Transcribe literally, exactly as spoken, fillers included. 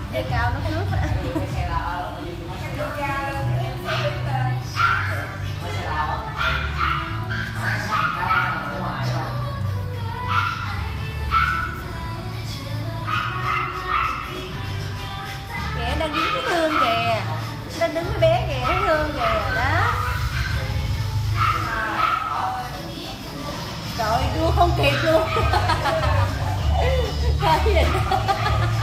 Dây cao nó nước. Kìa đang đứng cái thương kìa, đang đứng cái bé kìa, thấy thương kìa đó. Trời đua không kịp luôn. Coi gì